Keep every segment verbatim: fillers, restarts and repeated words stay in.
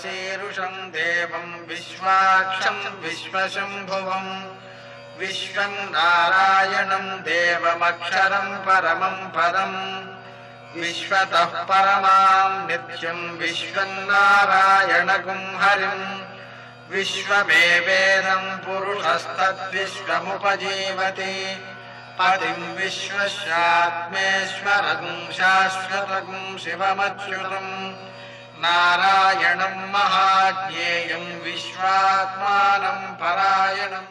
शीरुषं देवं विश्वाक्षं विश्वशम्भुवं विश्वं नारायणं देवमक्षरं परमं पदं विश्वतः परमां नित्यं विश्वन्नारायणगुं हरिं विश्वमेवेदं पुरुषस्तद्विश्वमुपजीवति पतिं विश्वस्यात्मेश्वरं शाश्वतं शिवमच्युतं नारायणं महाज्ञेयं विश्वात्मानं परायणम्.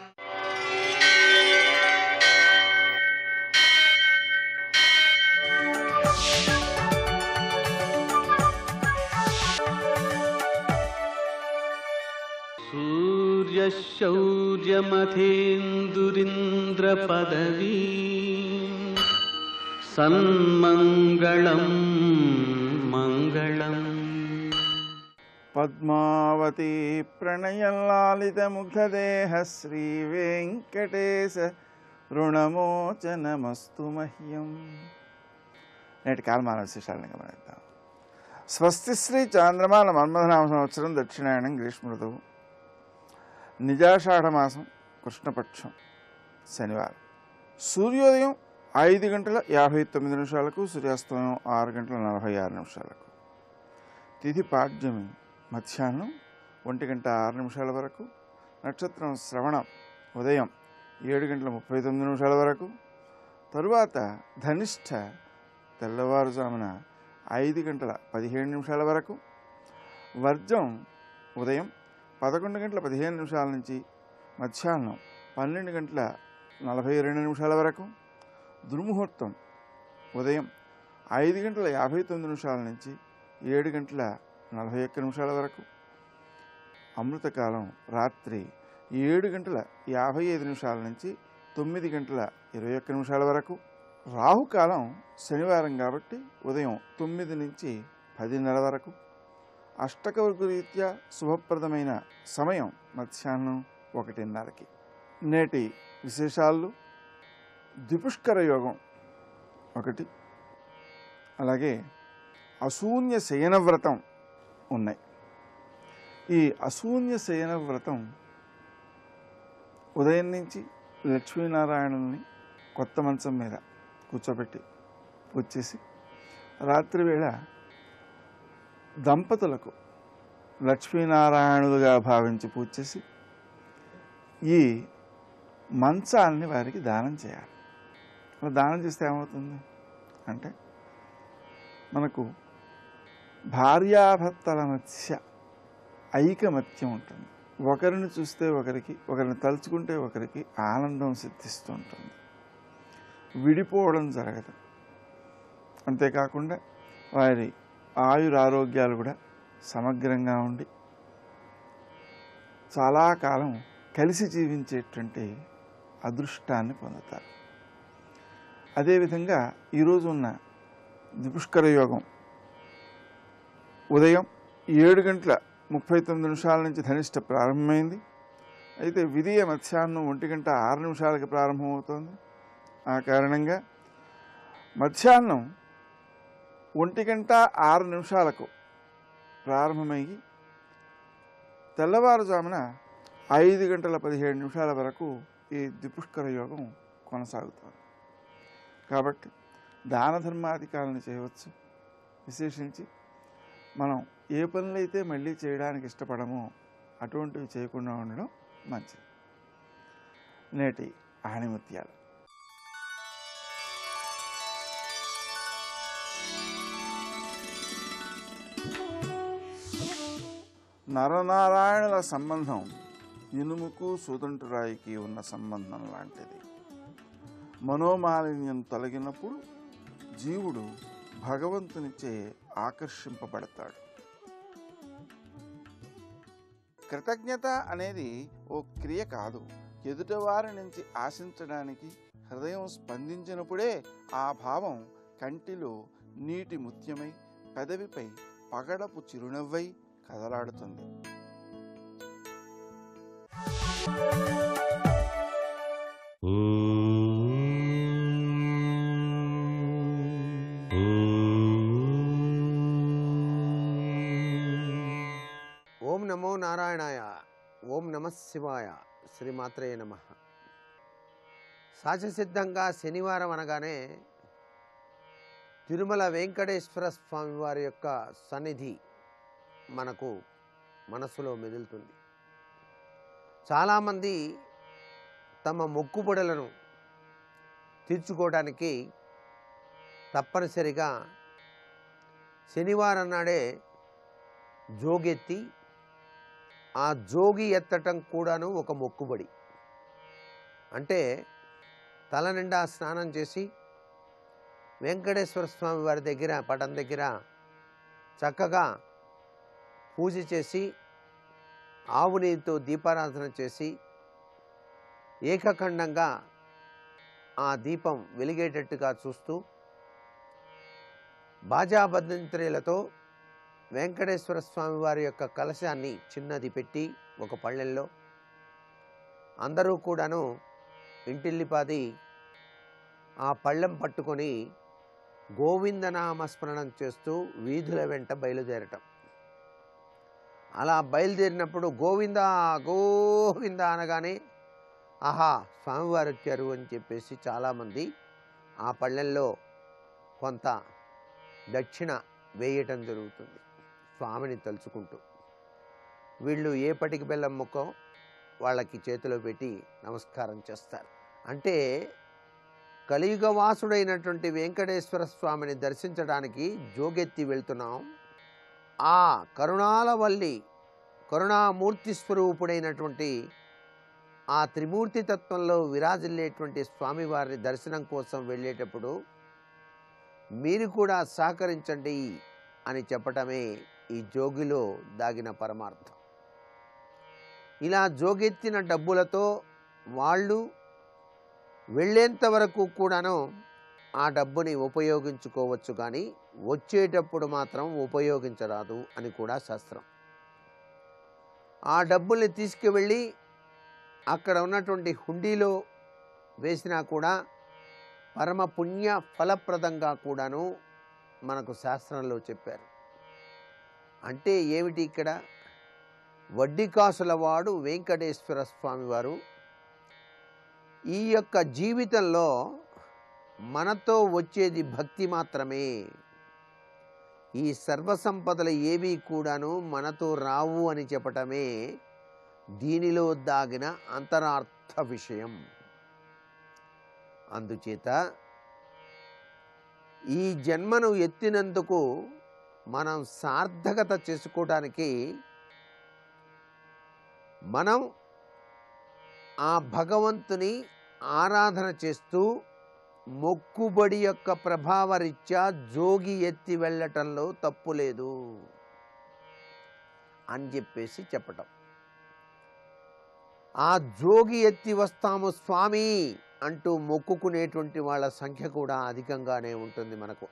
सूर्यशौर्यमथेन्दुरिन्द्रपदवी सन्मङ्गलं मङ्गलम्. పద్మావతి ప్రణయలాలితముగ్ధదేహ శ్రీవేంకటేశ రుణమోచనమస్తు మహ్యం. నేటి కాలమాన విశేషాలను గమనిద్దాం. స్వస్తి శ్రీ చాంద్రమాన మన్మథనామ సంవత్సరం దక్షిణాయనం గ్రీష్మ ఋతువు నిజాషాఢమాసం కృష్ణపక్షం శనివారం. సూర్యోదయం ఐదు గంటల యాభై తొమ్మిది నిమిషాలకు, సూర్యాస్తమయం ఆరు గంటల నలభై ఆరు నిమిషాలకు. తిథి పాడ్యమి మధ్యాహ్నం ఒంటి గంట ఆరు నిమిషాల వరకు. నక్షత్రం శ్రవణం ఉదయం ఏడు గంటల ముప్పై తొమ్మిది నిమిషాల వరకు. తరువాత ధనిష్ఠ తెల్లవారుజామున ఐదు గంటల పదిహేడు నిమిషాల వరకు. వర్జం ఉదయం పదకొండు గంటల పదిహేను నిమిషాల నుంచి మధ్యాహ్నం పన్నెండు గంటల నలభై రెండు నిమిషాల వరకు. దుర్ముహూర్తం ఉదయం ఐదు గంటల యాభై తొమ్మిది నిమిషాల నుంచి ఏడు గంటల నలభై ఒక్క నిమిషాల వరకు. అమృతకాలం రాత్రి ఏడు గంటల యాభై ఐదు నిమిషాల నుంచి తొమ్మిది గంటల ఇరవై ఒక్క నిమిషాల వరకు. రాహుకాలం శనివారం కాబట్టి ఉదయం తొమ్మిది నుంచి పదిన్నర వరకు. అష్టకవర్గ రీత్యా శుభప్రదమైన సమయం మధ్యాహ్నం ఒకటిన్నరకి. నేటి విశేషాలు ద్విపుష్కర యోగం ఒకటి, అలాగే అశూన్య శయన వ్రతం ఉన్నాయి. ఈ అశూన్య శయన వ్రతం ఉదయం నుంచి లక్ష్మీనారాయణుల్ని కొత్త మంచం మీద కూర్చోబెట్టి వచ్చేసి రాత్రి వేళ దంపతులకు లక్ష్మీనారాయణులుగా భావించి పూజ చేసి ఈ మంచాన్ని వారికి దానం చేయాలి. అలా దానం చేస్తే ఏమవుతుంది అంటే మనకు భార్యాభర్తల మధ్య ఐకమత్యం ఉంటుంది. ఒకరిని చూస్తే ఒకరికి, ఒకరిని తలుచుకుంటే ఒకరికి ఆనందం సిద్ధిస్తూ ఉంటుంది. విడిపోవడం జరగదు. అంతేకాకుండా వారి ఆయురారోగ్యాలు కూడా సమగ్రంగా ఉండి చాలా కాలం కలిసి జీవించేటువంటి అదృష్టాన్ని పొందుతారు. అదేవిధంగా ఈరోజు ఉన్న ద్విపుష్కర యోగం ఉదయం ఏడు గంటల ముప్పై తొమ్మిది నిమిషాల నుంచి ధనిష్ట ప్రారంభమైంది. అయితే విధియ మధ్యాహ్నం ఒంటి గంట ఆరు నిమిషాలకి ప్రారంభమవుతోంది. ఆ కారణంగా మధ్యాహ్నం ఒంటి గంట ఆరు నిమిషాలకు ప్రారంభమయ్యి తెల్లవారుజామున ఐదు గంటల పదిహేడు నిమిషాల వరకు ఈ ద్విపుష్కర యోగం కొనసాగుతోంది. కాబట్టి దాన ధర్మాధికారాలను చేయవచ్చు. విశేషించి మనం ఏ పనులైతే మళ్ళీ చేయడానికి ఇష్టపడమో అటువంటివి చేయకుండా ఉండడం మంచిది. నేటి ఆణిముత్యాలు. నరనారాయణుల సంబంధం ఇనుముకు సుదంటురాయికి ఉన్న సంబంధం లాంటిది. మనోమాలిన్యం తొలగినప్పుడు జీవుడు భగవంతునిచే ఆకర్షింపబడతాడు. కృతజ్ఞత అనేది ఓ క్రియ కాదు. ఎదుటివారి నుంచి ఆశించడానికి హృదయం స్పందించినప్పుడే ఆ భావం కంటిలో నీటి ముత్యమై పెదవిపై పగడపు చిరునవ్వై కదలాడుతుంది. నమశివాయ. శ్రీమాత్రే నమః. సహజసిద్ధంగా శనివారం అనగానే తిరుమల వెంకటేశ్వర స్వామి వారి యొక్క సన్నిధి మనకు మనసులో మెదులుతుంది. చాలామంది తమ మొక్కుబడులను తీర్చుకోవడానికి తప్పనిసరిగా శనివారం నాడే జోగెత్తి ఆ జోగి ఎత్తటం కూడాను ఒక మొక్కుబడి. అంటే తల నిండా స్నానం చేసి వెంకటేశ్వర స్వామి వారి దగ్గర పటం దగ్గర చక్కగా పూజ చేసి ఆవు నీటితో దీపారాధన చేసి ఏకఖండంగా ఆ దీపం వెలిగేటట్టుగా చూస్తూ బాజాభద్రంత్రీలతో వెంకటేశ్వర స్వామి వారి యొక్క కలశాన్ని చిన్నది పెట్టి ఒక పళ్ళెంలో అందరూ కూడాను ఇంటిల్లిపాది ఆ పళ్ళెం పట్టుకొని గోవిందనామస్మరణం చేస్తూ వీధుల వెంట బయలుదేరటం. అలా బయలుదేరినప్పుడు గోవింద గోవింద అనగానే ఆహా స్వామివారు వచ్చారు అని చెప్పేసి చాలామంది ఆ పళ్ళెంలో కొంత దక్షిణ వేయటం జరుగుతుంది స్వామిని తలుచుకుంటూ. వీళ్ళు ఏ పటికి బెల్లం ముక్కో వాళ్ళకి చేతిలో పెట్టి నమస్కారం చేస్తారు. అంటే కలియుగవాసుడైనటువంటి వెంకటేశ్వర స్వామిని దర్శించడానికి జోగెత్తి వెళ్తున్నాం. ఆ కరుణాలవల్లి కరుణామూర్తి స్వరూపుడైనటువంటి ఆ త్రిమూర్తి తత్వంలో విరాజిల్లేటువంటి స్వామివారిని దర్శనం కోసం వెళ్ళేటప్పుడు మీరు కూడా సహకరించండి అని చెప్పటమే ఈ జోగిలో దాగిన పరమార్థం. ఇలా జోగెత్తిన డబ్బులతో వాళ్ళు వెళ్ళేంత వరకు కూడాను ఆ డబ్బుని ఉపయోగించుకోవచ్చు, కానీ వచ్చేటప్పుడు మాత్రం ఉపయోగించరాదు అని కూడా శాస్త్రం. ఆ డబ్బుల్ని తీసుకువెళ్ళి అక్కడ ఉన్నటువంటి హుండీలో వేసినా కూడా పరమ పుణ్య ఫలప్రదంగా కూడాను మనకు శాస్త్రంలో చెప్పారు. అంటే ఏమిటి ఇక్కడ? వడ్డీ కాసుల వాడు వెంకటేశ్వర స్వామి వారు ఈ యొక్క జీవితంలో మనతో వచ్చేది భక్తి మాత్రమే. ఈ సర్వసంపదలు ఏవి కూడాను మనతో రావు అని చెప్పటమే దీనిలో దాగిన అంతరార్థ విషయం. అందుచేత ఈ జన్మను ఎత్తినందుకు మనం సార్థకత చేసుకోవడానికి మనం ఆ భగవంతుని ఆరాధన చేస్తూ మొక్కుబడి యొక్క ప్రభావరీత్యా జోగి ఎత్తి వెళ్ళటంలో తప్పు లేదు అని చెప్పేసి చెప్పటం. ఆ జోగి ఎత్తి వస్తాము స్వామి అంటూ మొక్కుకునేటువంటి వాళ్ళ సంఖ్య కూడా అధికంగానే ఉంటుంది మనకు.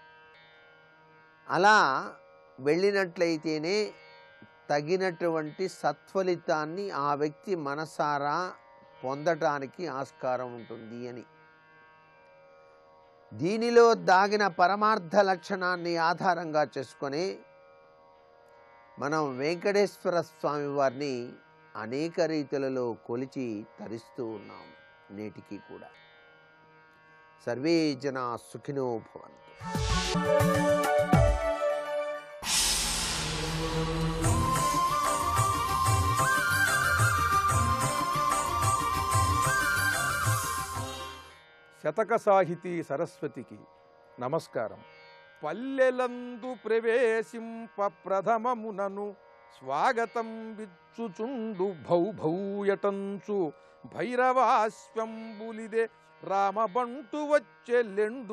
అలా వెళ్ళినట్లయితేనే తగినటువంటి సత్ఫలితాన్ని ఆ వ్యక్తి మనసారా పొందటానికి ఆస్కారం ఉంటుంది అని. దీనిలో దాగిన పరమార్థ లక్షణాన్ని ఆధారంగా చేసుకొని మనం వెంకటేశ్వర స్వామి వారిని అనేక రీతులలో కొలిచి తరిస్తూ ఉన్నాం నేటికి కూడా. సర్వే జనా సుఖినో భవంతు. శతక సాహితీ సరస్వతికి నమస్కారం. పల్లెలందు ప్రవేశింప ప్రథమమునను స్వాగతం విచ్చుచుండు భౌభౌయటంచు భైరవాశ్వంబులిదే రామబంటు వచ్చెల్లెండు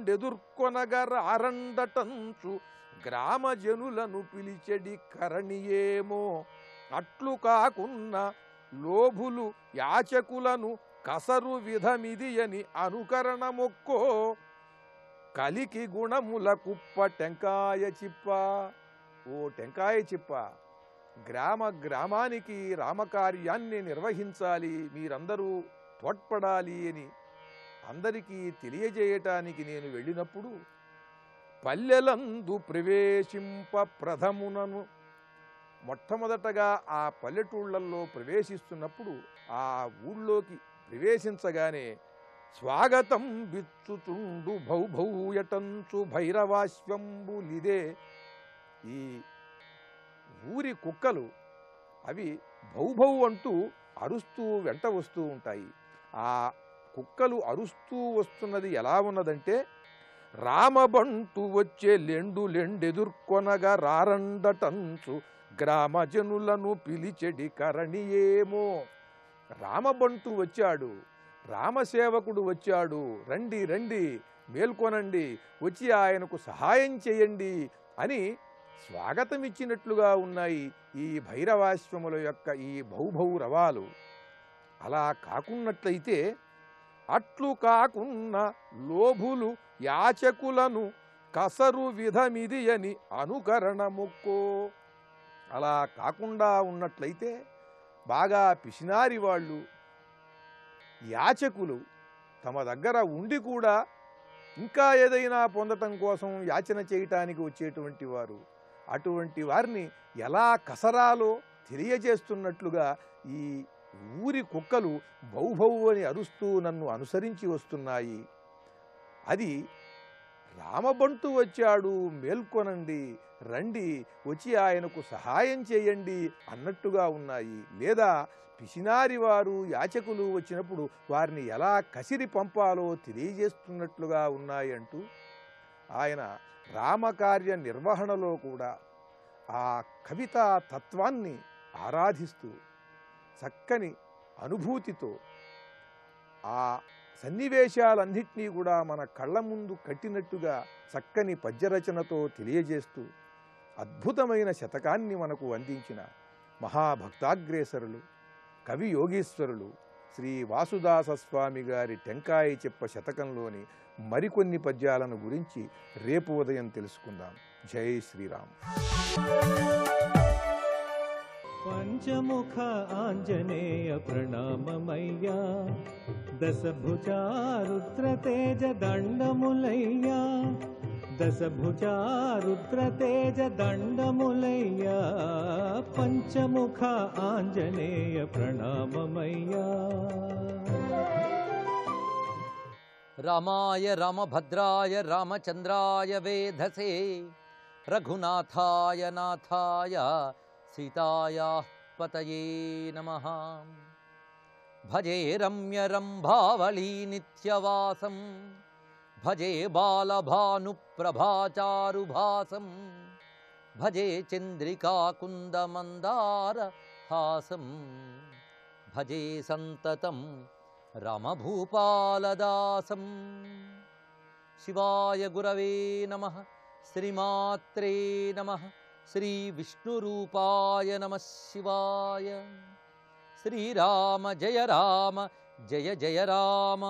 లెండెదుర్కొనగరారండటంచు గ్రామజనులను పిలిచెడి కరణియేమో అట్లు కాకున్న లోభులు యాచకులను కసరు విధమిది అని అనుకరణ మొక్కో కలికి గుణముల కుప్ప టెంకాయ చిప్ప. ఓ టెంకాయ చిప్ప, గ్రామ గ్రామానికి రామకార్యాన్ని నిర్వహించాలి, మీరందరూ తోడ్పడాలి అని అందరికీ తెలియజేయటానికి నేను వెళ్ళినప్పుడు పల్లెలందు ప్రవేశింప ప్రథమునను మొట్టమొదటగా ఆ పల్లెటూళ్ళల్లో ప్రవేశిస్తున్నప్పుడు ఆ ఊళ్ళోకి ప్రవేశించగానే స్వాగతం బిచ్చుచుండు భౌభౌయటంచు భైరవాశ్వంబులిదే. ఈ ఊరి కుక్కలు అవి భౌభౌ అంటూ అరుస్తూ వెంట వస్తూ ఉంటాయి. ఆ కుక్కలు అరుస్తూ వస్తున్నది ఎలా ఉన్నదంటే, రామబంటు వచ్చే లెండు లెండెదుర్కొనగా రారండటంచు గ్రామజనులను పిలిచెడి కరణియేమో. రామబంటు వచ్చాడు, రామసేవకుడు వచ్చాడు, రండి రండి, మేల్కొనండి, వచ్చి ఆయనకు సహాయం చేయండి అని స్వాగతం ఇచ్చినట్లుగా ఉన్నాయి ఈ భైరవాశ్వముల యొక్క ఈ భౌభౌ రవాలు. అలా కాకున్నట్లయితే, అట్లు కాకున్న లోభులు యాచకులను కసరు విధమిది అని అనుకరణ మొక్కో. అలా కాకుండా ఉన్నట్లయితే బాగా పిసినారి వాళ్ళు, యాచకులు తమ దగ్గర ఉండి కూడా ఇంకా ఏదైనా పొందటం కోసం యాచన చేయటానికి వచ్చేటువంటి వారు, అటువంటి వారిని ఎలా కసరాలో తెలియజేస్తున్నట్లుగా ఈ ఊరి కుక్కలు భౌభౌ అని అరుస్తూ నన్ను అనుసరించి వస్తున్నాయి. అది రామబంటు వచ్చాడు, మేల్కొనండి, రండి, వచ్చి ఆయనకు సహాయం చేయండి అన్నట్టుగా ఉన్నాయి. లేదా పిసినారి వారు, యాచకులు వచ్చినప్పుడు వారిని ఎలా కసిరి పంపాలో తెలియజేస్తున్నట్లుగా ఉన్నాయి అంటూ ఆయన రామకార్య నిర్వహణలో కూడా ఆ కవితా తత్వాన్ని ఆరాధిస్తూ చక్కని అనుభూతితో ఆ సన్నివేశాలన్నింటినీ కూడా మన కళ్ళ ముందు కట్టినట్టుగా చక్కని పద్యరచనతో తెలియజేస్తూ అద్భుతమైన శతకాన్ని మనకు అందించిన మహాభక్తాగ్రేసరులు, కవి యోగీశ్వరులు శ్రీ వాసుదాస స్వామి గారి టెంకాయ చెప్ప శతకంలోని మరికొన్ని పద్యాలను గురించి రేపు ఉదయం తెలుసుకుందాం. జై శ్రీరామ్. పంచముఖ ఆంజనేయ ప్రణామమయ్యా, దశభుజా రుద్రతేజ దండములయ్యా, దశభుజా రుద్రతేజ దండములయ్యా, పంచముఖ ఆంజనేయ ప్రణామమయ్యా. రామాయ రామభద్రాయ రామచంద్రాయ వేధసే, రఘునాథాయ నాథాయ సీతాయాః పతయే నమః. భజే రమ్య రంభావళీ నిత్యవాసం, భజే బాలభానుప్రభాచారుభాసం, భజే చంద్రికాకుందమందార హాసం, భజే సంతతం రామభూపాలదాసం. శివాయ గురవే నమః. శ్రీమాత్రే నమః. శ్రీ విష్ణురూపాయ నమః శివాయ. శ్రీరామ జయ రామ జయ జయ రామ.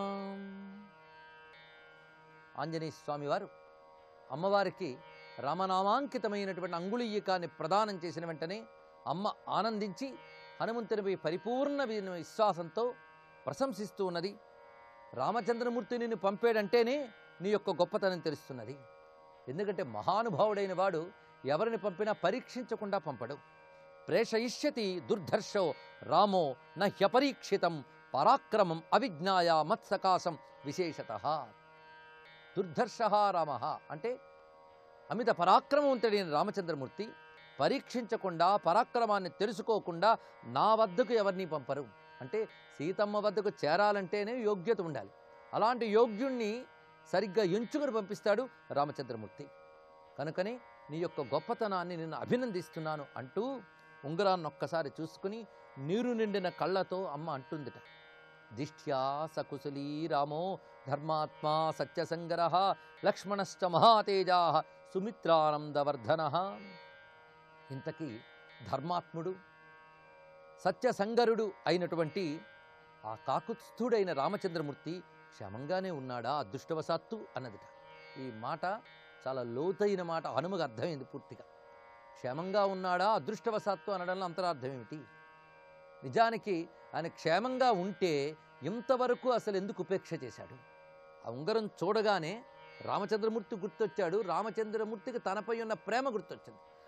ఆంజనేయ స్వామి వారు అమ్మవారికి రామనామాంకితమైనటువంటి అంగుళీయకాన్ని ప్రదానం చేసిన వెంటనే అమ్మ ఆనందించి హనుమంతునిపై పరిపూర్ణ విశ్వాసంతో ప్రశంసిస్తూ ఉన్నది. రామచంద్రమూర్తి నిన్ను పంపాడంటేనే నీ యొక్క గొప్పతనం తెలుస్తున్నది. ఎందుకంటే మహానుభావుడైన వాడు ఎవరిని పంపినా పరీక్షించకుండా పంపడు. ప్రేషయిష్యతి దుర్ధర్షో రామో నహ్యపరీక్షితం పరాక్రమం అవిజ్ఞాయ మత్సకాశం విశేషతః. దుర్ధర్ష రామ అంటే అమిత పరాక్రమవంతుడైన రామచంద్రమూర్తి పరీక్షించకుండా, పరాక్రమాన్ని తెలుసుకోకుండా నా వద్దకు ఎవరిని పంపరు. అంటే సీతమ్మ వద్దకు చేరాలంటేనే యోగ్యత ఉండాలి. అలాంటి యోగ్యుణ్ణి సరిగ్గా ఎంచుకొని పంపిస్తాడు రామచంద్రమూర్తి. కనుకనే నీ యొక్క గొప్పతనాన్ని నిన్ను అభినందిస్తున్నాను అంటూ ఉంగరాన్ని ఒక్కసారి చూసుకుని నీరు నిండిన కళ్ళతో అమ్మ అంటుందిట, దిష్ట్యా సకుశలీ రామో ధర్మాత్మా సత్యసంగర లక్ష్మణశ్చ మహాతేజా సుమిత్రానందవర్ధన. ఇంతకీ ధర్మాత్ముడు, సత్యసంగరుడు అయినటువంటి ఆ కాకుత్స్థుడైన రామచంద్రమూర్తి క్షేమంగానే ఉన్నాడా అదృష్టవశాత్తు అన్నదిట. ఈ మాట చాలా లోతైన మాట, హనుమకు అర్థమైంది పూర్తిగా. క్షేమంగా ఉన్నాడా అదృష్టవశాత్తు అనడంలో అంతరార్థం ఏమిటి? నిజానికి ఆయన క్షేమంగా ఉంటే ఇంతవరకు అసలు ఎందుకు ఉపేక్ష చేశాడు? ఆ ఉంగరం చూడగానే రామచంద్రమూర్తి గుర్తొచ్చాడు. రామచంద్రమూర్తికి తనపై ఉన్న ప్రేమ గుర్తొచ్చింది.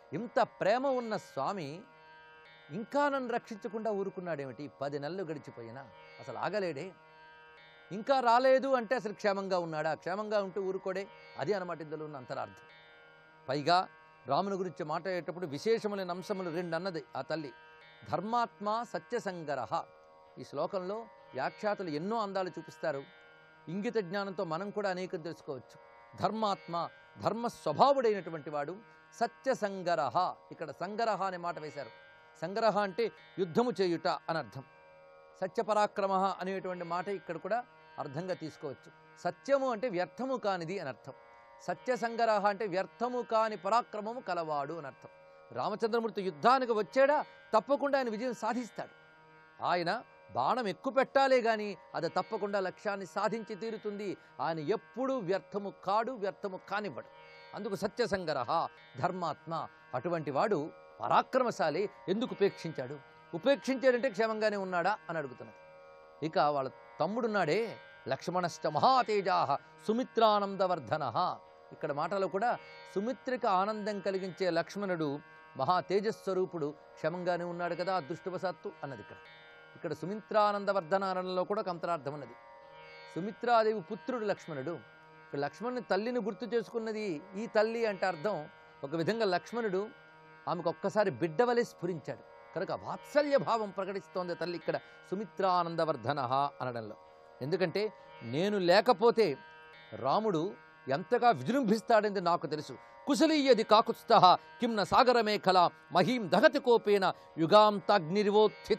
ఇంత ప్రేమ ఉన్న స్వామి ఇంకా నన్ను రక్షించకుండా ఊరుకున్నాడేమిటి? పది నెలలు గడిచిపోయినా అసలు ఆగలేడే. ఇంకా రాలేదు అంటే అసలు క్షేమంగా ఉన్నాడా? క్షేమంగా ఉంటే ఊరుకోడే. అది అన్నమాట ఇందులో ఉన్న అంతరార్థం. పైగా రాముని గురించి మాట్లాడేటప్పుడు విశేషములైన అంశములు రెండు అన్నది ఆ తల్లి. ధర్మాత్మ సత్యసంగరహ. ఈ శ్లోకంలో వ్యాఖ్యాతలు ఎన్నో అందాలు చూపిస్తారు. ఇంగిత జ్ఞానంతో మనం కూడా అనేకం తెలుసుకోవచ్చు. ధర్మాత్మ, ధర్మ స్వభావుడైనటువంటి వాడు. సత్యసంగరహ, ఇక్కడ సంగరహ అనే మాట వేశారు. సంగరహ అంటే యుద్ధము చేయుట అని అర్థం. సత్యపరాక్రమ అనేటువంటి మాట ఇక్కడ కూడా అర్థంగా తీసుకోవచ్చు. సత్యము అంటే వ్యర్థము కానిది అని అర్థం. సత్యసంగరహ అంటే వ్యర్థము కాని పరాక్రమము కలవాడు అని అర్థం. రామచంద్రమూర్తి యుద్ధానికి వచ్చాడా తప్పకుండా ఆయన విజయం సాధిస్తాడు. ఆయన బాణం ఎక్కువ పెట్టాలే కానీ అది తప్పకుండా లక్ష్యాన్ని సాధించి తీరుతుంది. ఆయన ఎప్పుడూ వ్యర్థము కాడు, వ్యర్థము కానివ్వడు. అందుకు సత్యసంగరహ, ధర్మాత్మ. అటువంటి వాడు పరాక్రమశాలి. ఎందుకు ఉపేక్షించాడు? ఉపేక్షించాడంటే క్షేమంగానే ఉన్నాడా అని అడుగుతున్నది. ఇక వాళ్ళ తమ్ముడున్నాడే లక్ష్మణశ్చ మహాతేజా సుమిత్రానందవర్ధన. ఇక్కడ మాటలో కూడా సుమిత్రికి ఆనందం కలిగించే లక్ష్మణుడు మహా తేజస్వరూపుడు క్షేమంగానే ఉన్నాడు కదా అదృష్టవశాత్తు అన్నది. ఇక్కడ ఇక్కడ సుమిత్రానందవర్ధన అనడంలో కూడా ఒక అంతరార్థం ఉన్నది. సుమిత్రాదేవి పుత్రుడు లక్ష్మణుడు. ఇక్కడ లక్ష్మణుని తల్లిని గుర్తు చేసుకున్నది ఈ తల్లి అంటే అర్థం ఒక విధంగా లక్ష్మణుడు ఆమెకు ఒక్కసారి బిడ్డవలే స్ఫురించాడు కనుక వాత్సల్య భావం ప్రకటిస్తోంది తల్లి ఇక్కడ సుమిత్రానందవర్ధన అనడంలో. ఎందుకంటే నేను లేకపోతే రాముడు ఎంతగా విజృంభిస్తాడని నాకు తెలుసు. కుశలీయది కాకుత్స్థ కింన సాగరమేఖల మహీం దహతి కోపేన యుగాంతాగ్నిరివోత్థిత.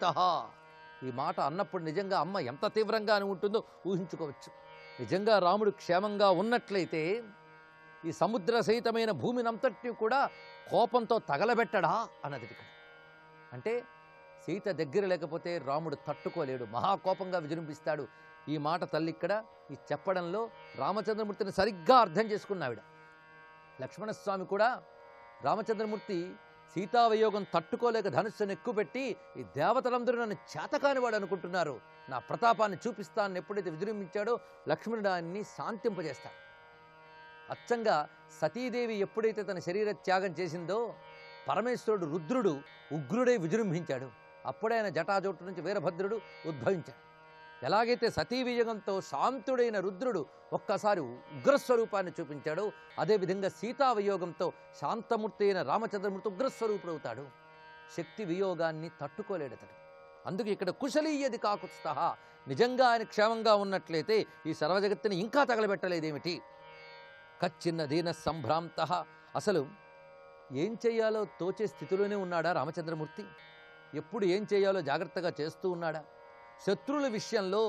ఈ మాట అన్నప్పుడు నిజంగా అమ్మ ఎంత తీవ్రంగా ఉంటుందో ఊహించుకోవచ్చు. నిజంగా రాముడు క్షేమంగా ఉన్నట్లయితే ఈ సముద్ర సహితమైన భూమినంతటిని కూడా కోపంతో తగలబెట్టడా అన్నది ఇక్కడ. అంటే సీత దగ్గర లేకపోతే రాముడు తట్టుకోలేడు, మహాకోపంగా విజృంభిస్తాడు. ఈ మాట తల్లి ఇక్కడ ఈ చెప్పడంలో రామచంద్రమూర్తిని సరిగ్గా అర్థం చేసుకున్నావిడ. లక్ష్మణస్వామి కూడా రామచంద్రమూర్తి సీతావియోగం తట్టుకోలేక ధనుస్సును ఎక్కుపెట్టి ఈ దేవతలందరూ నన్ను చేతకానివాడు అనుకుంటున్నారు, నా ప్రతాపాన్ని చూపిస్తానని ఎప్పుడైతే విజృంభించాడో లక్ష్మణుడు ఆయన్ని శాంతింపజేస్తాడు. అచ్చంగా సతీదేవి ఎప్పుడైతే తన శరీర త్యాగం చేసిందో పరమేశ్వరుడు రుద్రుడు ఉగ్రుడై విజృంభించాడు. అప్పుడే ఆయన జటాజోటు నుంచి వీరభద్రుడు ఉద్భవించాడు. ఎలాగైతే సతీ విజయంతో శాంతుడైన రుద్రుడు ఒక్కసారి ఉగ్రస్వరూపాన్ని చూపించాడో అదేవిధంగా సీతా వియోగంతో శాంతమూర్తి అయిన రామచంద్రమూర్తి ఉగ్రస్వరూపుడు అవుతాడు. శక్తి వియోగాన్ని తట్టుకోలేడతాడు. అందుకే ఇక్కడ కుశలీయది కాకుత్స్థ, నిజంగా ఆయన క్షేమంగా ఉన్నట్లయితే ఈ సర్వజగత్తుని ఇంకా తగలబెట్టలేదేమిటి? కచ్చిన్న దీన సంభ్రాంత. అసలు ఏం చేయాలో తోచే స్థితిలోనే ఉన్నాడా రామచంద్రమూర్తి? ఎప్పుడు ఏం చేయాలో జాగ్రత్తగా చేస్తూ ఉన్నాడా? శత్రువుల విషయంలో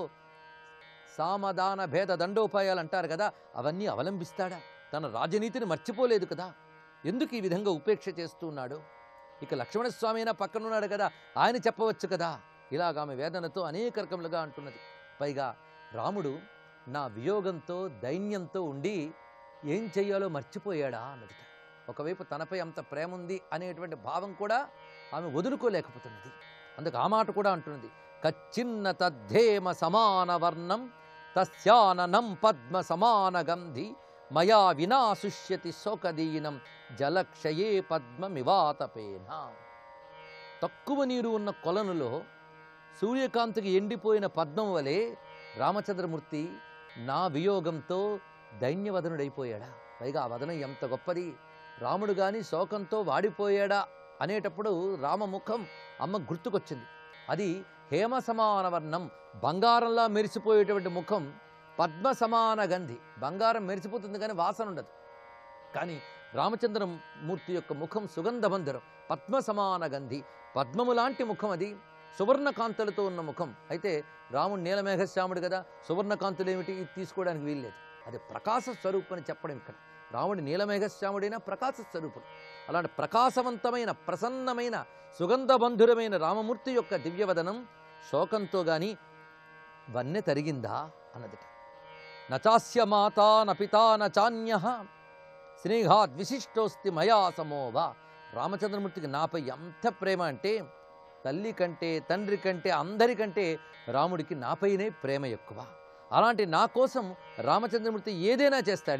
సామదాన భేద దండోపాయాలు అంటారు కదా, అవన్నీ అవలంబిస్తాడా? తన రాజనీతిని మర్చిపోలేదు కదా, ఎందుకు ఈ విధంగా ఉపేక్ష చేస్తూ ఉన్నాడు? ఇక లక్ష్మణస్వామి అయినా పక్కనున్నాడు కదా, ఆయన చెప్పవచ్చు కదా. ఇలాగ ఆమె వేదనతో అనేక రకములుగా అంటున్నది. పైగా రాముడు నా వియోగంతో దైన్యంతో ఉండి ఏం చెయ్యాలో మర్చిపోయాడా అన్నదిట. ఒకవైపు తనపై అంత ప్రేమ ఉంది అనేటువంటి భావం కూడా ఆమె వదులుకోలేకపోతున్నది. అందుకు ఆ మాట కూడా అంటున్నది. కచ్చిన్న తద్ధేమ సమాన వర్ణం తస్యాననం పద్మ సమాన గంధి మయా వినా సుష్యతి శోకదీనం జలక్షయే పద్మమివాతపేన. తక్కువ నీరు ఉన్న కొలనులో సూర్యకాంతికి ఎండిపోయిన పద్మం వలె రామచంద్రమూర్తి నా వియోగంతో దైన్యవదనుడైపోయాడా? పైగా ఆ వదనం ఎంత గొప్పది! రాముడు గాని శోకంతో వాడిపోయాడా అనేటప్పుడు రామముఖం అమ్మ గుర్తుకొచ్చింది. అది హేమ సమాన వర్ణం, బంగారంలా మెరిసిపోయేటువంటి ముఖం. పద్మ సమాన గంధి, బంగారం మెరిసిపోతుంది కానీ వాసన ఉండదు. కానీ రామచంద్రమూర్తి యొక్క ముఖం సుగంధబంధరం, పద్మ సమాన గంధి, పద్మము లాంటి ముఖం. అది సువర్ణకాంతులతో ఉన్న ముఖం. అయితే రాముడు నీలమేఘశ్యాముడు కదా, సువర్ణకాంతులు ఏమిటి ఇది తీసుకోవడానికి వీల్లేదు. అది ప్రకాశ స్వరూపం అని చెప్పడం ఇక్కడ. రాముడి నీలమేఘశ్యాముడైన ప్రకాశ స్వరూపుడు. అలాంటి ప్రకాశవంతమైన ప్రసన్నమైన సుగంధబంధురమైన రామమూర్తి యొక్క దివ్యవదనం శోకంతో గాని వన్నె తరిగిందా అన్నదిట. నచాస్య మాతా నపితా నచాన్యః స్నేహాద్ విశిష్టోస్తి మయా సమోవ. రామచంద్రమూర్తికి నాపై ఎంత ప్రేమ అంటే తల్లి కంటే తండ్రి కంటే అందరికంటే రాముడికి నాపైనే ప్రేమ ఎక్కువ. అలాంటి నా కోసం రామచంద్రమూర్తి ఏదైనా చేస్తాడే.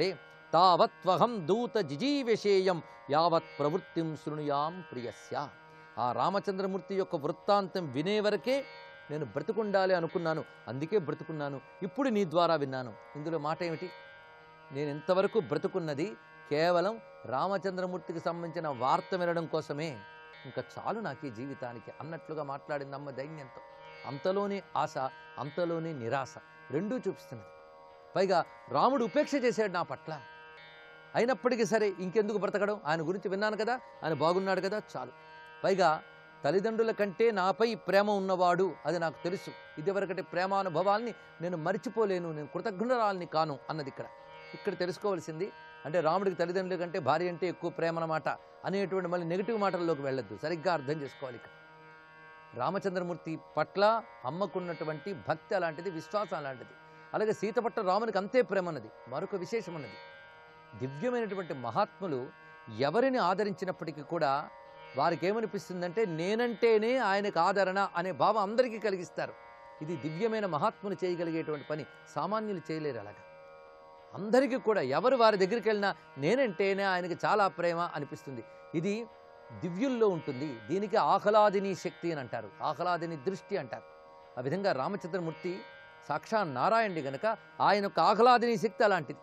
తావత్వహం దూత జిజీవేషేయం యావత్ ప్రవృత్తిం శృణుయాం ప్రియస్య. ఆ రామచంద్రమూర్తి యొక్క వృత్తాంతం వినే వరకే నేను బ్రతుకుండాలి అనుకున్నాను, అందుకే బ్రతుకున్నాను, ఇప్పుడు నీ ద్వారా విన్నాను. ఇందులో మాట ఏమిటి? నేను ఇంతవరకు బ్రతుకున్నది కేవలం రామచంద్రమూర్తికి సంబంధించిన వార్త వినడం కోసమే, ఇంకా చాలు నాకు ఈ జీవితానికి అన్నట్లుగా మాట్లాడింది అమ్మ దైన్యంతో. అంతలోనే ఆశ, అంతలోనే నిరాశ రెండూ చూపిస్తున్నది. పైగా రాముడు ఉపేక్ష చేశాడు నా పట్ల, అయినప్పటికీ సరే ఇంకెందుకు బ్రతకడం, ఆయన గురించి విన్నాను కదా, ఆయన బాగున్నాడు కదా, చాలు. పైగా తల్లిదండ్రుల కంటే నాపై ప్రేమ ఉన్నవాడు, అది నాకు తెలుసు. ఇదివరకటి ప్రేమానుభవాల్ని నేను మర్చిపోలేను, నేను కృతజ్ఞురాల్ని కాను అన్నది ఇక్కడ ఇక్కడ తెలుసుకోవాల్సింది. అంటే రాముడికి తల్లిదండ్రుల కంటే భార్య అంటే ఎక్కువ ప్రేమ అన్నమాట అనేటువంటి మళ్ళీ నెగిటివ్ మాటల్లోకి వెళ్ళొద్దు, సరిగ్గా అర్థం చేసుకోవాలి. ఇక్కడ రామచంద్రమూర్తి పట్ల అమ్మకున్నటువంటి భక్తి అలాంటిది, విశ్వాసం అలాంటిది. అలాగే సీత పట్ల రామునికి అంతే ప్రేమ ఉన్నది. మరొక విశేషం ఉన్నది, దివ్యమైనటువంటి మహాత్ములు ఎవరిని ఆదరించినప్పటికీ కూడా వారికి ఏమనిపిస్తుందంటే నేనంటేనే ఆయనకు ఆదరణ అనే భావం అందరికీ కలిగిస్తారు. ఇది దివ్యమైన మహాత్ములు చేయగలిగేటువంటి పని, సామాన్యులు చేయలేరు. అలాగా అందరికీ కూడా ఎవరు వారి దగ్గరికి వెళ్ళినా నేనంటేనే ఆయనకి చాలా ప్రేమ అనిపిస్తుంది. ఇది దివ్యుల్లో ఉంటుంది. దీనికి ఆహ్లాదిని శక్తి అని అంటారు, ఆహ్లాదిని దృష్టి అంటారు. ఆ విధంగా రామచంద్రమూర్తి సాక్షాత్ నారాయణుడి గనక ఆయన యొక్క ఆహ్లాదిని శక్తి అలాంటిది.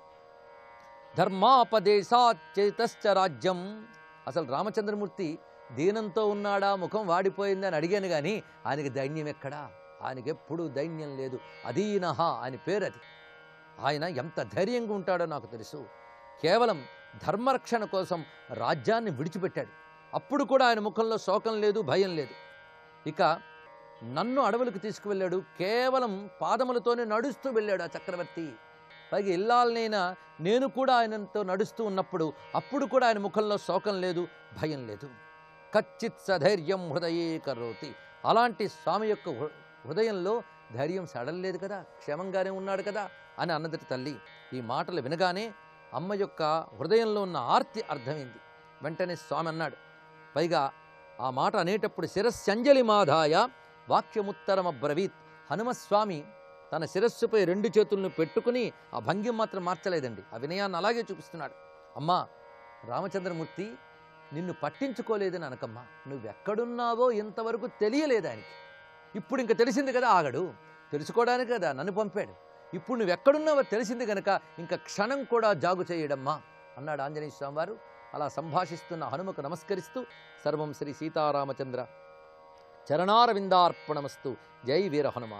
ధర్మాపదేశాచేతశ్చ రాజ్యం. అసలు రామచంద్రమూర్తి దీనంతో ఉన్నాడా, ముఖం వాడిపోయింది అని అడిగాను కానీ ఆయనకి దైన్యం ఎక్కడా, ఆయనకి ఎప్పుడూ దైన్యం లేదు. అదీనహ ఆయన పేరు అది. ఆయన ఎంత ధైర్యంగా ఉంటాడో నాకు తెలుసు. కేవలం ధర్మరక్షణ కోసం రాజ్యాన్ని విడిచిపెట్టాడు, అప్పుడు కూడా ఆయన ముఖంలో శోకం లేదు, భయం లేదు. ఇక నన్ను అడవులకు తీసుకువెళ్ళాడు, కేవలం పాదములతోనే నడుస్తూ వెళ్ళాడు ఆ చక్రవర్తి. పైగా ఇల్లాలనైనా నేను కూడా ఆయనతో నడుస్తూ ఉన్నప్పుడు అప్పుడు కూడా ఆయన ముఖంలో శోకం లేదు, భయం లేదు. కచ్చిత్ సధైర్యం హృదయే కరోతి. అలాంటి స్వామి యొక్క హృదయంలో ధైర్యం సడలేదు కదా, క్షేమంగానే ఉన్నాడు కదా అని అన్నదటి తల్లి. ఈ మాటలు వినగానే అమ్మ యొక్క హృదయంలో ఉన్న ఆర్తి అర్థమైంది. వెంటనే స్వామి అన్నాడు, పైగా ఆ మాట అనేటప్పుడు శిరస్యంజలి మాధాయ వాక్యముత్తరమబ్రవీత్. హనుమస్వామి తన శిరస్సుపై రెండు చేతులను పెట్టుకుని ఆ భంగిం మాత్రం మార్చలేదండి, ఆ వినయాన్ని అలాగే చూపిస్తున్నాడు. అమ్మా రామచంద్రమూర్తి నిన్ను పట్టించుకోలేదని అనకమ్మా, నువ్వెక్కడున్నావో ఇంతవరకు తెలియలేదు ఆయనకి. ఇప్పుడు ఇంక తెలిసింది కదా, ఆగడు, తెలుసుకోవడానికి కదా నన్ను పంపాడు. ఇప్పుడు నువ్వెక్కడున్నావో తెలిసింది కనుక ఇంకా క్షణం కూడా జాగు చేయడమ్మా అన్నాడు ఆంజనేయ స్వామి వారు. అలా సంభాషిస్తున్న హనుమకు నమస్కరిస్తూ సర్వం శ్రీ సీతారామచంద్ర చరణారవిందార్పణమస్తు. జై వీర హనుమ.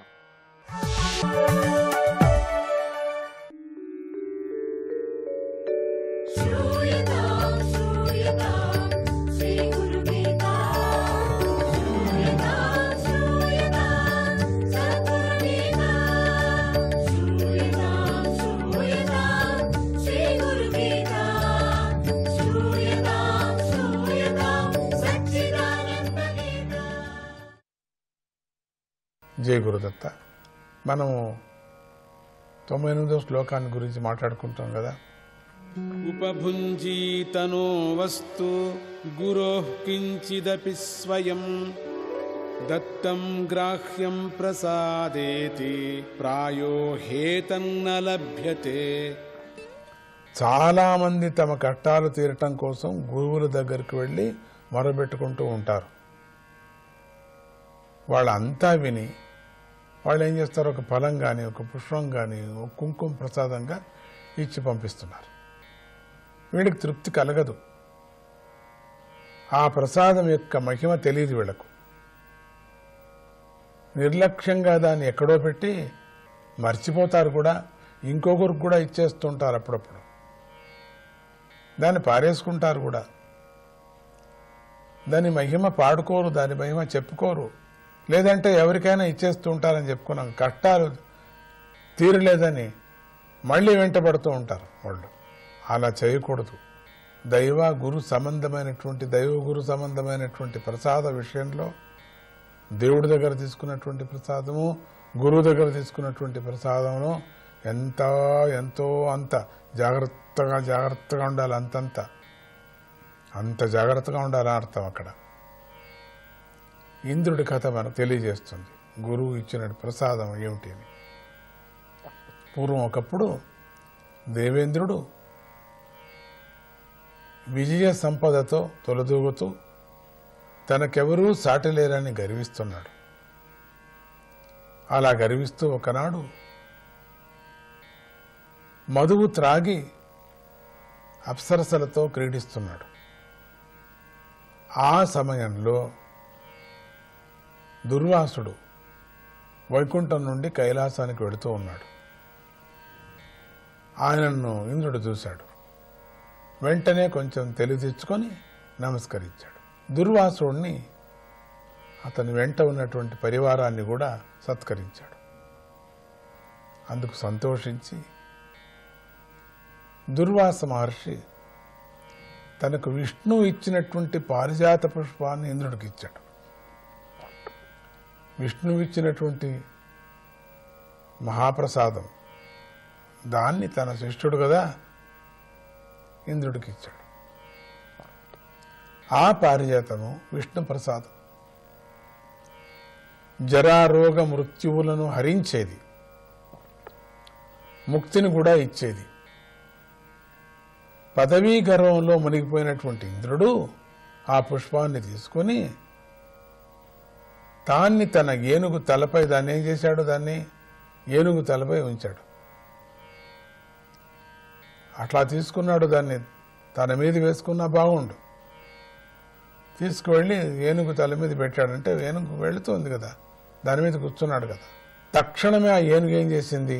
జయ గురుదత్త. మనము తొంభై ఎనిమిదో శ్లోకాన్ని గురించి మాట్లాడుకుంటాం కదా. ఉపభుంజీతనో వస్తు గురోః కించిదపి స్వయం దత్తం గ్రాహ్యం ప్రసాదేతి ప్రాయో హేతన్న లభ్యతే. చాలామంది తమ కష్టాలు తీరటం కోసం గురువుల దగ్గరికి వెళ్ళి మొరబెట్టుకుంటూ ఉంటారు. వాళ్ళంతా విని వాళ్ళు ఏం చేస్తారు, ఒక ఫలం కానీ ఒక పుష్పం కానీ ఒక కుంకుమ ప్రసాదంగా ఇచ్చి పంపిస్తున్నారు. వీళ్ళకి తృప్తి కలగదు, ఆ ప్రసాదం యొక్క మహిమ తెలియదు వీళ్లకు. నిర్లక్ష్యంగా దాన్ని ఎక్కడో పెట్టి మర్చిపోతారు కూడా, ఇంకొకరికి కూడా ఇచ్చేస్తుంటారు. అప్పుడప్పుడు దాన్ని పారేసుకుంటారు కూడా. దాని మహిమ పాడుకోరు, దాని మహిమ చెప్పుకోరు. లేదంటే ఎవరికైనా ఇచ్చేస్తూ ఉంటారని చెప్పుకున్నాం. కష్టాలు తీరలేదని మళ్ళీ వెంటబడుతూ ఉంటారు వాళ్ళు. అలా చేయకూడదు. దైవ గురు సంబంధమైనటువంటి దైవ గురు సంబంధమైనటువంటి ప్రసాద విషయంలో దేవుడి దగ్గర తీసుకున్నటువంటి ప్రసాదము, గురువు దగ్గర తీసుకున్నటువంటి ప్రసాదమును ఎంత ఎంతో అంత జాగ్రత్తగా జాగ్రత్తగా ఉండాలి. అంతంత అంత జాగ్రత్తగా ఉండాలి అర్థం. అక్కడ ఇంద్రుడి కథ మనకు తెలియజేస్తుంది గురువు ఇచ్చిన ప్రసాదం ఏమిటి అని. పూర్వం ఒకప్పుడు దేవేంద్రుడు విజయ సంపదతో తొలదూగుతూ తనకెవరూ సాటిలేరని గర్విస్తున్నాడు. అలా గర్విస్తూ ఒకనాడు మధువు త్రాగి అప్సరసలతో క్రీడిస్తున్నాడు. ఆ సమయంలో దుర్వాసుడు వైకుంఠం నుండి కైలాసానికి వెళుతూ ఉన్నాడు. ఆయనను ఇంద్రుడు చూశాడు. వెంటనే కొంచెం తెలివి తెచ్చుకొని నమస్కరించాడు. దుర్వాసుడిని అతని వెంట ఉన్నటువంటి పరివారాన్ని కూడా సత్కరించాడు. అందుకు సంతోషించి దుర్వాస మహర్షి తనకు విష్ణువు ఇచ్చినటువంటి పారిజాత పుష్పాన్ని ఇంద్రుడికి ఇచ్చాడు. విష్ణువు ఇచ్చినటువంటి మహాప్రసాదం దాన్ని తన శిష్యుడు కదా ఇంద్రుడికి ఇచ్చాడు. ఆ పారిజాతము విష్ణు ప్రసాదం. జరారోగ మృత్యువులను హరించేది, ముక్తిని కూడా ఇచ్చేది. పదవీ గర్వంలో మునిగిపోయినటువంటి ఇంద్రుడు ఆ పుష్పాన్ని తీసుకుని దాన్ని తన ఏనుగు తలపై దాన్ని ఏం చేశాడు దాన్ని ఏనుగు తలపై ఉంచాడు. అట్లా తీసుకున్నాడు. దాన్ని తన మీద వేసుకున్నా బాగుండు. తీసుకువెళ్ళి ఏనుగు తల మీద పెట్టాడంటే ఏనుగు వెళుతోంది కదా, దాని మీద కూర్చున్నాడు కదా. తక్షణమే ఆ ఏనుగు ఏం చేసింది?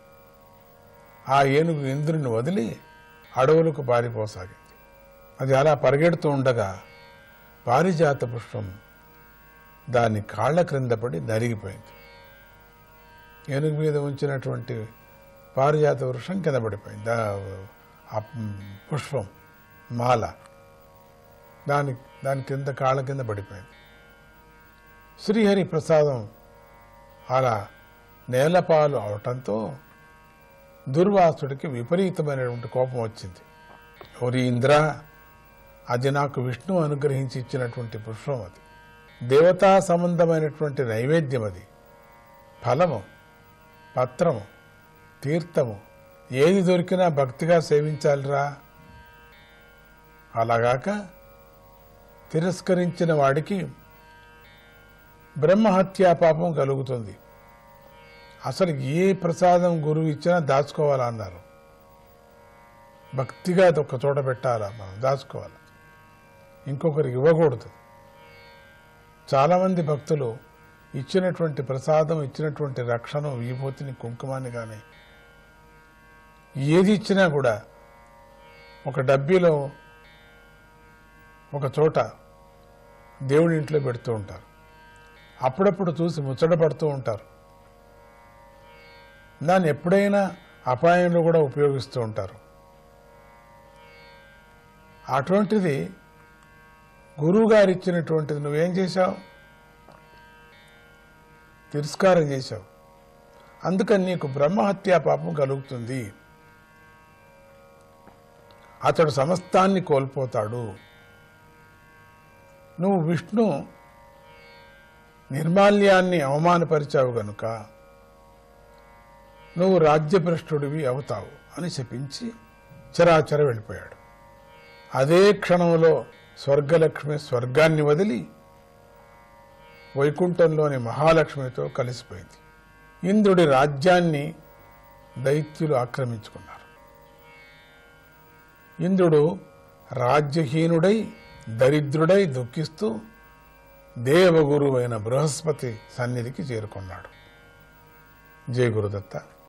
ఆ ఏనుగు ఇంద్రుని వదిలి అడవులకు పారిపోసాగింది. అది అలా పరిగెడుతూ ఉండగా పారిజాత పుష్పం దాని కాళ్ల క్రింద పడి నరిగిపోయింది. ఏనుగు మీద ఉంచినటువంటి పారిజాత వృక్షం కింద పడిపోయింది. ఆ పుష్పం మాల దాని దాని కింద కాళ్ళ కింద పడిపోయింది. శ్రీహరి ప్రసాదం అలా నేలపాలు అవటంతో దుర్వాసుడికి విపరీతమైనటువంటి కోపం వచ్చింది. ఓరి ఇంద్ర, అది నాకు విష్ణువు అనుగ్రహించి ఇచ్చినటువంటి పుష్పం, అది దేవతా సంబంధమైనటువంటి నైవేద్యం, అది ఫలము, పత్రము, తీర్థము ఏది దొరికినా భక్తిగా సేవించాలిరా. అలాగాక తిరస్కరించిన వాడికి బ్రహ్మహత్యా పాపం కలుగుతుంది. అసలు ఏ ప్రసాదం గురువు ఇచ్చినా దాచుకోవాలన్నారు. భక్తిగా ఒక చోట పెట్టాలా, మనం దాచుకోవాలి, ఇంకొకరికి ఇవ్వకూడదు. చాలామంది భక్తులు ఇచ్చినటువంటి ప్రసాదం, ఇచ్చినటువంటి రక్షణ, విభూతిని, కుంకుమాన్ని కానీ ఏది ఇచ్చినా కూడా ఒక డబ్బీలో ఒక చోట దేవుడి ఇంట్లో పెడుతూ ఉంటారు. అప్పుడప్పుడు చూసి ముచ్చటపడుతూ ఉంటారు. దాన్ని ఎప్పుడైనా అపాయంలో కూడా ఉపయోగిస్తూ ఉంటారు. అటువంటిది గురువుగారు ఇచ్చినటువంటిది నువ్వేం చేశావు? తిరస్కారం చేశావు. అందుకని నీకు బ్రహ్మహత్యా పాపం కలుగుతుంది. అతడు సమస్తాన్ని కోల్పోతాడు. నువ్వు విష్ణు నిర్మాల్యాన్ని అవమానపరిచావు గనుక నువ్వు రాజ్యభ్రష్టుడివి అవుతావు అని శపించి చరాచర వెళ్ళిపోయాడు. అదే క్షణంలో స్వర్గలక్ష్మి స్వర్గాన్ని వదిలి వైకుంఠంలోని మహాలక్ష్మితో కలిసిపోయింది. ఇంద్రుడి రాజ్యాన్ని దైత్యులు ఆక్రమించుకున్నారు. ఇంద్రుడు రాజ్యహీనుడై దరిద్రుడై దుఃఖిస్తూ దేవగురువైన బృహస్పతి సన్నిధికి చేరుకున్నాడు. జయ గురుదత్త.